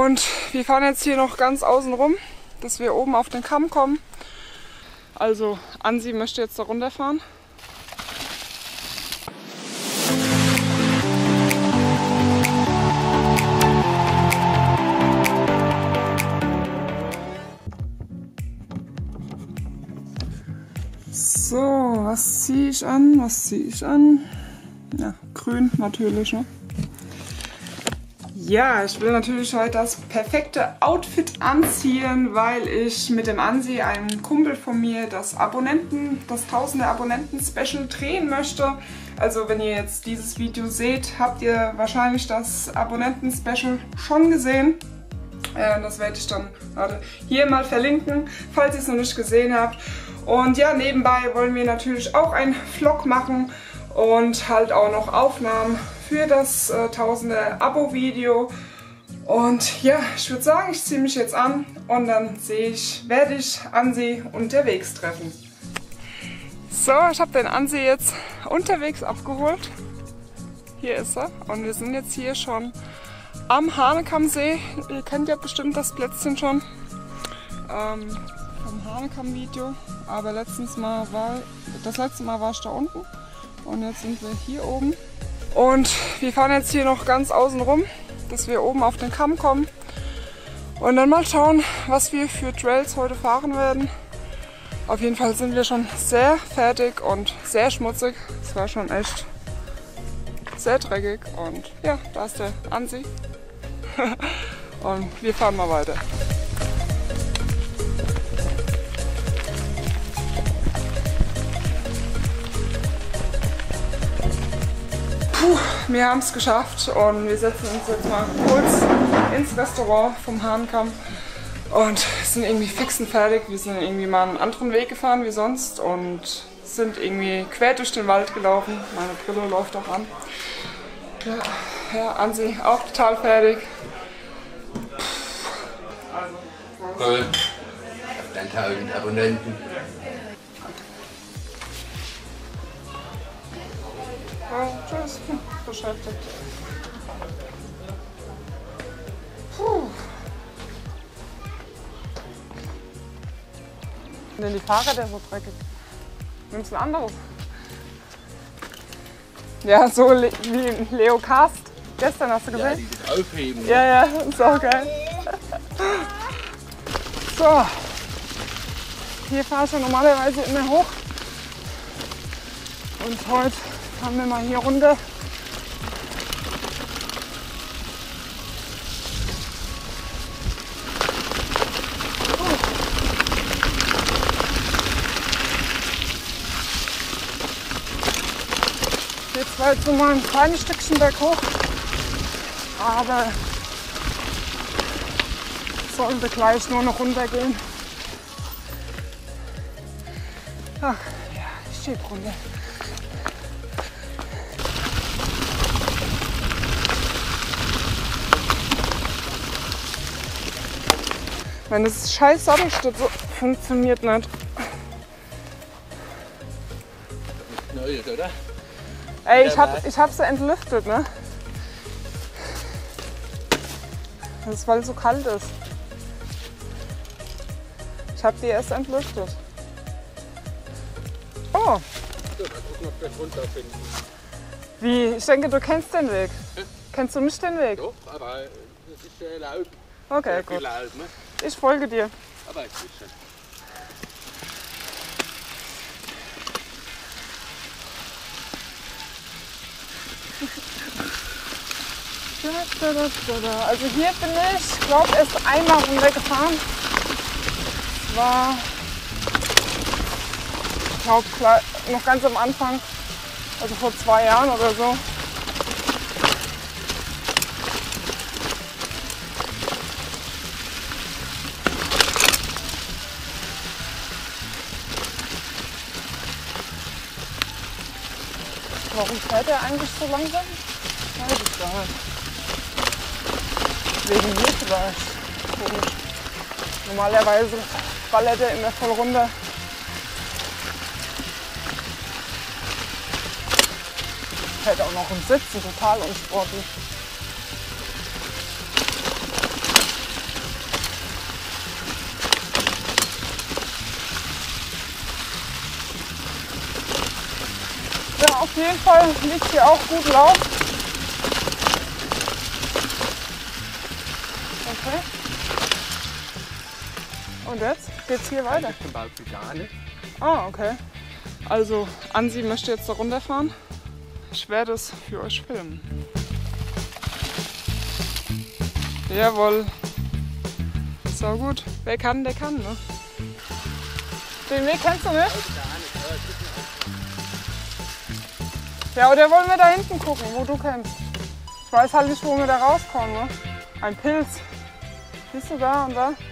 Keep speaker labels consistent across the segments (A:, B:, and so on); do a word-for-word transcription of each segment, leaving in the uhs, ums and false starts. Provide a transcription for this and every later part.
A: Und wir fahren jetzt hier noch ganz außen rum, dass wir oben auf den Kamm kommen. Also Ansi möchte jetzt da runterfahren. So, was ziehe ich an? Was ziehe ich an? Ja, grün natürlich, ne? Ja, ich will natürlich heute das perfekte Outfit anziehen, weil ich mit dem Ansi, einem Kumpel von mir, das Abonnenten, das tausende Abonnenten-Special drehen möchte. Also wenn ihr jetzt dieses Video seht, habt ihr wahrscheinlich das Abonnenten-Special schon gesehen. Äh, das werde ich dann warte, hier mal verlinken, falls ihr es noch nicht gesehen habt. Und ja, nebenbei wollen wir natürlich auch einen Vlog machen und halt auch noch Aufnahmen für das äh, tausende Abo-Video. Und ja, ich würde sagen, ich ziehe mich jetzt an und dann sehe ich, werde ich Ansi unterwegs treffen. So, ich habe den Ansi jetzt unterwegs abgeholt. Hier ist er und wir sind jetzt hier schon am Hahnekammsee. Ihr kennt ja bestimmt das Plätzchen schon ähm, vom Hahnekamm-Video. Aber letztens mal war, das letzte Mal war ich da unten und jetzt sind wir hier oben. Und wir fahren jetzt hier noch ganz außen rum, dass wir oben auf den Kamm kommen. Und dann mal schauen, was wir für Trails heute fahren werden. Auf jeden Fall sind wir schon sehr fertig und sehr schmutzig. Es war schon echt sehr dreckig. Und ja, da ist der Ansi. Und wir fahren mal weiter. Puh, wir haben es geschafft und wir setzen uns jetzt mal kurz ins Restaurant vom Hahnkamm und sind irgendwie fix und fertig. Wir sind irgendwie mal einen anderen Weg gefahren wie sonst und sind irgendwie quer durch den Wald gelaufen. Meine Brille läuft auch an. Ja, ja, Ansi auch total fertig. Also,
B: cool. Auf deinen tausend Abonnenten.
A: Ja, tschüss. Beschäftigt. Puh. Denn die Fahrräder so dreckig. Nimmst du ein anderes? Ja, so le wie Leo Cast. Gestern hast du gesehen?
B: Ja, dieses Aufheben.
A: Ja, ja, ist auch geil. So. Hier fahre ich ja normalerweise immer hoch. Und heute fahren wir mal hier runter. Jetzt war jetzt noch mal ein kleines Stückchen berghoch, aber sollte gleich nur noch runtergehen. Ach ja, ich schieb runter. Wenn das scheiß Sattelstütze so funktioniert nicht.
B: Neues, oder?
A: Ey, ich hab, ich hab sie entlüftet, ne? Das ist, weil es so kalt ist. Ich hab die erst entlüftet. Oh!
B: So, mal gucken, ob wir es runterfinden.
A: Wie? Ich denke, du kennst den Weg.
B: Hm?
A: Kennst du nicht den Weg?
B: Doch, aber es ist sehr laut.
A: Okay,
B: Sehr
A: gut.
B: viel laut, ne?
A: Ich folge dir.
B: Aber ich will schon.
A: Also hier bin ich, ich glaube, erst einmal runtergefahren. Das war, ich glaube, noch ganz am Anfang, also vor zwei Jahren oder so. Warum fährt er eigentlich so langsam? Weiß ich gar nicht. Wegen mir vielleicht. Komisch. Normalerweise ballert er immer voll runter. Fährt auch noch im Sitzen, total unsportlich. Auf jeden Fall liegt hier auch gut Lauf. Okay. Und jetzt geht's hier weiter?
B: Zum Beispiel gar nicht.
A: Ah, okay. Also, Ansi möchte jetzt da runterfahren. Ich werde es für euch filmen. Jawohl. So gut. Wer kann, der kann, ne? Den Weg kennst du nicht? Ja, oder wollen wir da hinten gucken, wo du kennst? Ich weiß halt nicht, wo wir da rauskommen, ne? Ein Pilz. Siehst du da und da?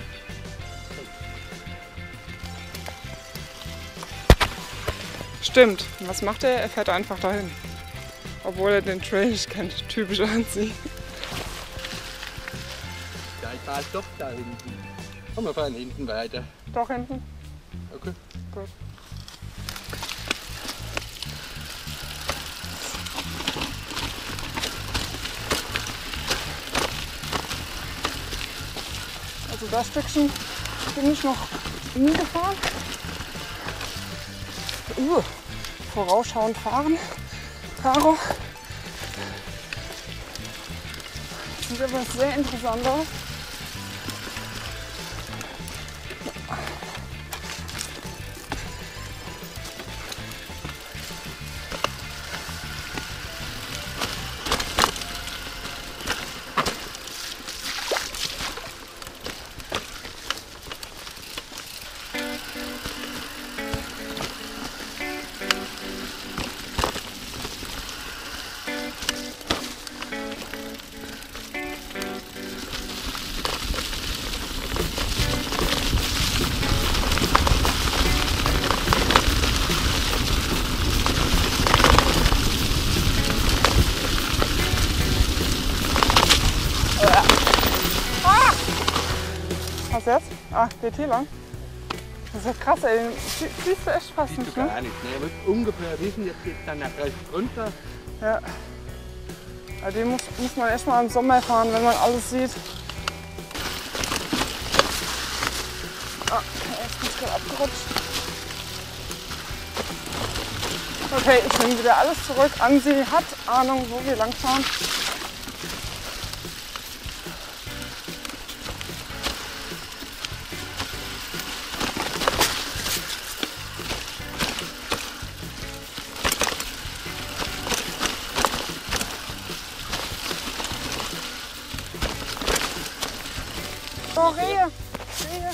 A: Stimmt. Und was macht er? Er fährt einfach dahin. Obwohl er den Trail nicht kennt. Typisch Anzi.
B: Ja, ich fahre doch da hinten. Komm, wir fahren hinten weiter.
A: Doch hinten?
B: Okay.
A: Gut. Also das Stückchen bin ich noch nie gefahren. Uh, vorausschauend fahren. Caro. Das sieht aber sehr interessant aus. Was jetzt? Ah, geht hier lang. Das ist ja krass, ey. Den siehst du echt fast
B: Siehst
A: nicht,
B: du
A: ne?
B: gar nicht. Ne? Er wird ungefähr wissen, jetzt geht es dann nach rechts runter.
A: Ja. Ja, den muss, muss man echt mal im Sommer fahren, wenn man alles sieht. Ah, er ist nicht gerade abgerutscht. Okay, ich nehme wieder alles zurück. Ansi hat Ahnung, wo wir lang fahren. Oh, Rehe! Rehe!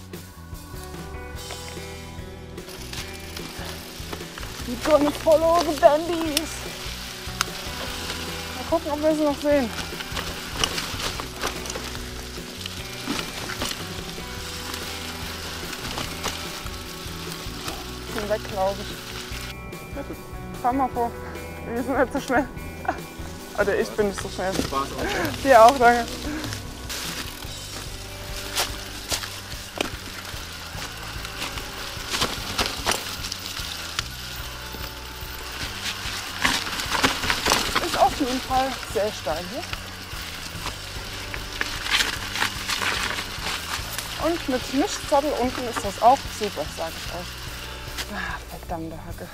A: We're gonna follow the Bambies! Mal gucken, ob wir sie noch sehen. Die sind weg, glaube ich. Fahr mal vor. Wir sind nicht so schnell. Oder ich bin nicht so schnell.
B: Spaß auch.
A: Dir auch, danke. Auf jeden Fall sehr steil hier. Und mit Mischsattel unten ist das auch super, sage ich euch. Ah, verdammte Hacke.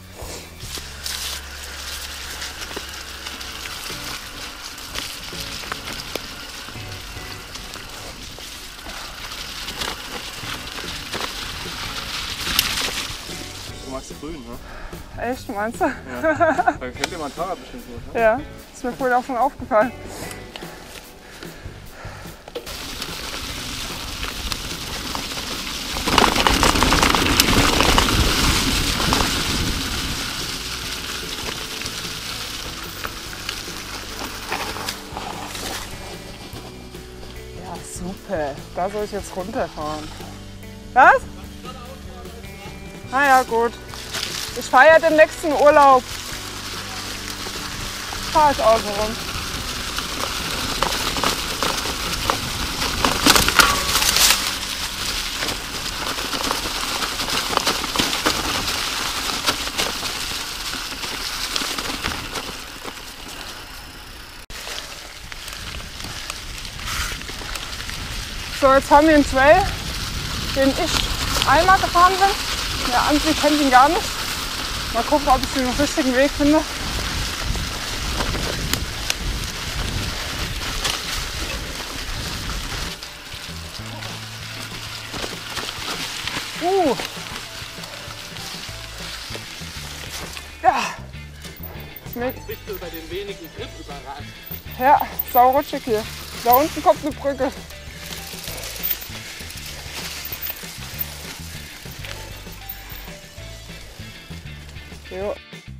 B: Du magst grün, ne?
A: Echt, meinst du?
B: Ja. Dann kennt ihr mein Fahrrad bestimmt gut, ne?
A: Ja, ist mir vorhin auch schon aufgefallen. Ja, super. Da soll ich jetzt runterfahren. Was? Ah ja, gut. Ich fahre ja den nächsten Urlaub. Fahre ich außen rum. So, jetzt haben wir einen Trail, den ich einmal gefahren bin. Der Ansi kennt ihn gar nicht. Mal gucken, ob ich den richtigen Weg finde. Uh. Ja.
B: Jetzt bist du bei den wenigen Grip überrascht.
A: Ja, saurutschig hier. Da unten kommt eine Brücke. Jo.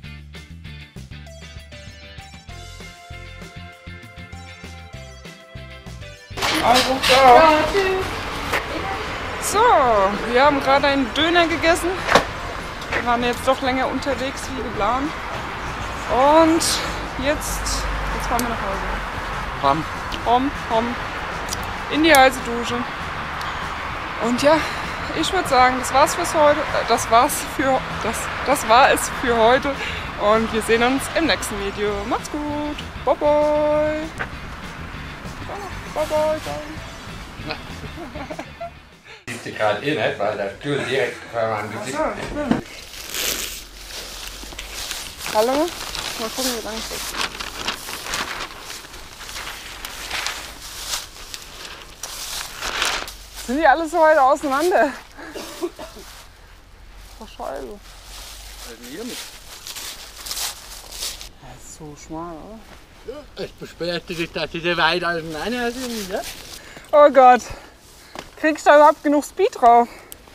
A: Also, ja. So, wir haben gerade einen Döner gegessen. Wir waren jetzt doch länger unterwegs wie geplant. Und jetzt, jetzt fahren wir nach Hause.
B: Komm.
A: Hom, hom. In die heiße Dusche. Und ja, ich würde sagen, das war's fürs heute. Das war's für das, das war es für heute. Und wir sehen uns im nächsten Video. Macht's gut. Bye bye. Bye bye. bye.
B: Sieht sie gerade eh nicht, weil der Stuhl direkt vor meinem Gesicht ist.
A: Hallo? Mal gucken, wie lang es ist. Sind die alle so weit auseinander? Verscheuert.
B: Hier mit.
A: Das ist so schmal, oder?
B: Ja, es beschwerte sich, dass diese weit auseinander sind. Ne?
A: Oh Gott. Kriegst du da überhaupt genug Speed drauf?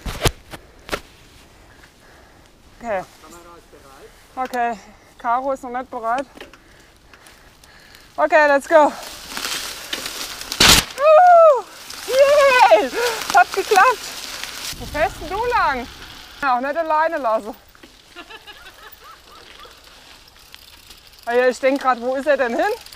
A: Okay. Okay. Caro ist noch nicht bereit. Okay, let's go. Uh, yay! Hat geklappt. Wo fährst denn du lang? Ja, auch nicht alleine lassen. Ich denke gerade, wo ist er denn hin?